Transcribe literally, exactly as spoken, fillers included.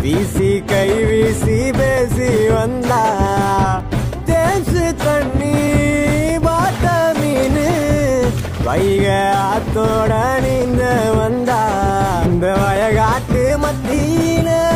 வீசி கை வீசி பேசி வந்தா தேசு தண்ணி பாத்த மீனு வைக ஆத்தோட நீந்த வந்தா இந்த வயகாட்டு மத்தியில